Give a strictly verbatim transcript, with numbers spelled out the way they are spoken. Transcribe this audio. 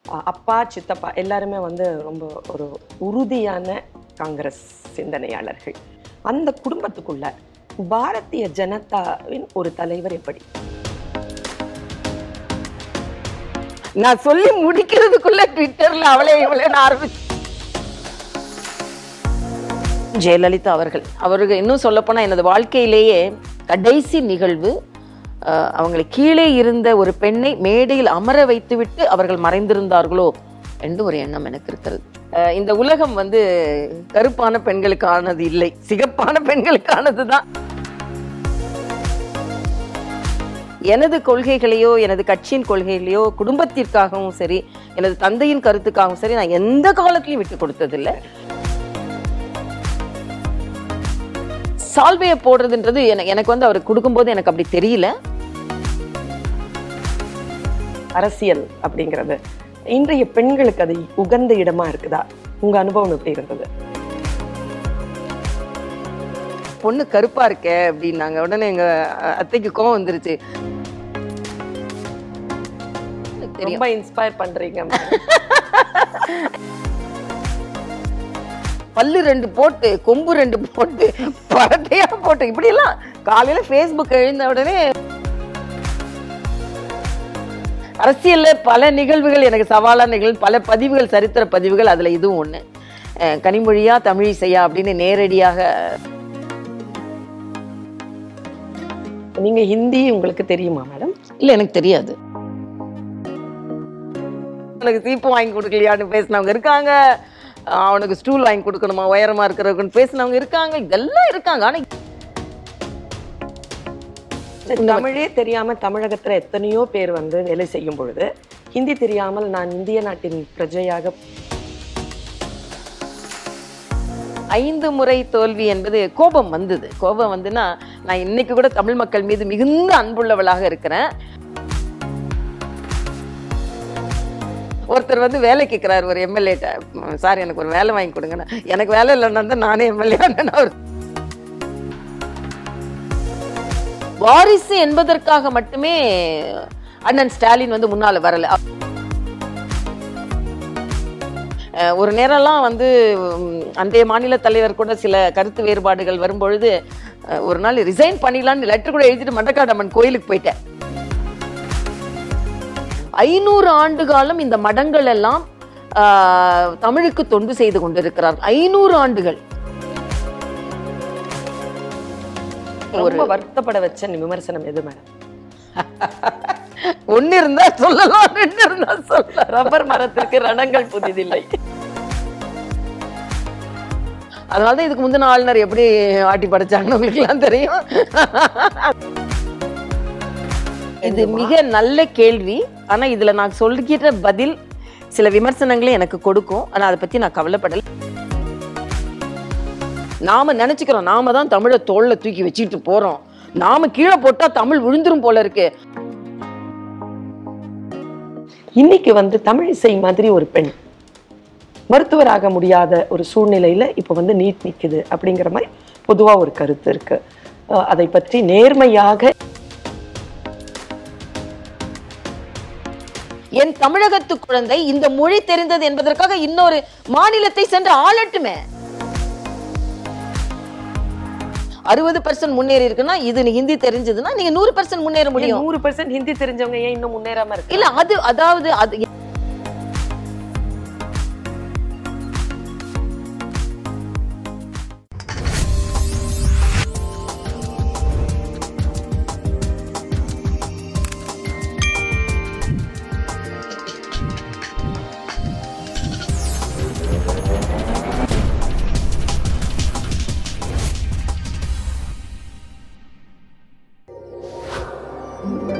அப்பா சித்தப்பா எல்லாருமே வந்து ரொம்ப ஒரு உறுதியான காங்கிரஸ் சிந்தனையாளர்கள். அந்த குடும்பத்துக்குள்ள பாரதிய ஜனதாவின் ஒரு தலைவர் எப்படி? நான் சொல்லி முடிக்கிறதுக்குள்ள ட்விட்டர்ல அவளே இவளே ஆரம்பிச்சு. ஜெயலலிதா அவர்கள் அவர்கள் இன்னும் சொல்லப்போனால் எனது வாழ்க்கையிலேயே கடைசி நிகழ்வு, அவங்களை கீழே இருந்த ஒரு பெண்ணை மேடையில் அமர வைத்துவிட்டு அவர்கள் மறைந்திருந்தார்களோ என்று ஒரு எண்ணம் எனக்கு இருக்கிறது. இந்த உலகம் வந்து கருப்பான பெண்களுக்கானது இல்லை, சிகப்பான பெண்களுக்கானது தான். எனது கொள்கைகளையோ எனது கட்சியின் கொள்கைகளையோ குடும்பத்திற்காகவும் சரி எனது தந்தையின் கருத்துக்காகவும் சரி நான் எந்த காலத்திலையும் விட்டு கொடுத்ததில்லை. சால்வையை போடுறதுன்றது எனக்கு வந்து அவருக்கு கொடுக்கும்போது எனக்கு அப்படி தெரியல. அரசியல் அப்படிங்கிறது இன்றைய பெண்களுக்கு அது உகந்த இடமா இருக்குதா? உங்க அனுபவம் எப்படி இருந்தது? பொண்ணு கருப்பா இருக்க அப்படின்னாங்க. உடனே எங்க அத்தைக்கு கோவம் வந்துருச்சு. ரொம்ப இன்ஸ்பயர் பண்றீங்க. பல்லு ரெண்டு போட்டு கொம்பு ரெண்டு போட்டு பரட்டையா போட்டு இப்படி எல்லாம் காலையில பேஸ்புக் எழுந்த உடனே அரசியல்ல பல நிகழ்வுகள் எனக்கு சவாலான நிகழ்வு, பல பதிவுகள், சரித்திர பதிவுகள். அதுல இதுவும் ஒண்ணு. கனிமொழியா தமிழிசையா அப்படின்னு நேரடியாக. நீங்க ஹிந்தி உங்களுக்கு தெரியுமா மேடம்? இல்ல எனக்கு தெரியாது. எனக்கு சீப்பு வாங்கி கொடுக்கலையான்னு பேசினவங்க இருக்காங்க, அவனுக்கு ஸ்டூல் வாங்கி கொடுக்கணுமா உயரமா இருக்கிறவங்க பேசினவங்க இருக்காங்க, இதெல்லாம் இருக்காங்க. ஆனா தமிழே தெரியாம தமிழகத்துல எத்தனையோ பேர் வந்து வேலை செய்யும் பொழுது ஹிந்தி தெரியாமல் நான் இந்திய நாட்டின் பிரஜையாக ஐந்து முறை தோல்வி என்பது கோபம் வந்தது. கோபம் வந்துன்னா நான் இன்னைக்கு கூட தமிழ் மக்கள் மீது மிகுந்த அன்புள்ளவளாக இருக்கிறேன். ஒருத்தர் வந்து வேலை கேட்கிறாரு ஒரு எம்எல்ஏட்ட, சார் எனக்கு ஒரு வேலை வாங்கி கொடுங்க. எனக்கு வேலை இல்லைன்னா தான் நானே எம்எல்ஏ. வாரிசு என்பதற்காக மட்டுமே அண்ணன் ஸ்டாலின் வந்து முன்னால வரல. ஒரு நேரம்லாம் வந்து அன்றைய மாநில தலைவர் கூட சில கருத்து வேறுபாடுகள் வரும்பொழுது ஒரு நாள் ரிசைன் பண்ணிடலான்னு லெட்டர் கூட எழுதிட்டு மண்டக்காடம்மன் கோயிலுக்கு போயிட்டேன். ஐநூறு ஆண்டு காலம் இந்த மடங்கள் எல்லாம் தமிழுக்கு தொண்டு செய்து கொண்டிருக்கிறார். ஐநூறு ஆண்டுகள். ரொம்ப வருத்தப்பட வச்ச விமர்சனம் எது மேடம்? ஒன்னு இருந்தா சொல்லலாம், ரெண்டு இருந்தா சொல்லலாம். ரப்பர் மரத்திற்கு ரணங்கள் புதிதில்லை. அதனாலதான் இதுக்கு முந்தின ஆளுநர் எப்படி ஆட்டி படைச்சாங்கன்னு உங்களுக்கு எல்லாம் தெரியும். இது மிக நல்ல கேள்வி. ஆனா இதுல நான் சொல்லிக்கிற பதில் சில விமர்சனங்களே எனக்கு கொடுக்கும். ஆனா அதை பத்தி நான் கவலைப்படல. நாம நினைச்சுக்கிறோம் நாம தான் தமிழை தோல்ல தூக்கி வச்சுட்டு போறோம், நாம கீழே போட்டா தமிழ் விழுந்துரும் போல இருக்கு. இன்னைக்கு வந்து தமிழிசை மாதிரி ஒரு பெண் மருத்துவராக முடியாத ஒரு சூழ்நிலையில இப்ப வந்து நீட் நிக்குது அப்படிங்கிற மாதிரி பொதுவா ஒரு கருத்து இருக்கு. அதை பற்றி நேர்மையாக என் தமிழகத்து குழந்தை இந்த மொழி தெரிந்தது என்பதற்காக இன்னொரு மாநிலத்தை சென்று ஆளட்டுமே. அறுபது பர்சன்ட் முன்னேறி இருக்குன்னா இது ஹிந்தி தெரிஞ்சதுன்னா நீங்க நூறு பர்சன்ட் முன்னேற முடியும். நூறு பர்சன்ட் ஹிந்தி தெரிஞ்சவங்க ஏன் இன்னும் முன்னேறாம இருக்கு? இல்ல அது அதாவது அது Thank you.